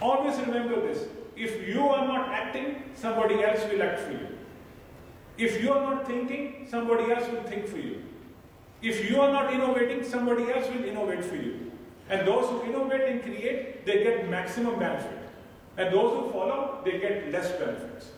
Always remember this. If you are not acting, somebody else will act for you. If you are not thinking, somebody else will think for you. If you are not innovating, somebody else will innovate for you. And those who innovate and create, they get maximum benefit. And those who follow, they get less benefits.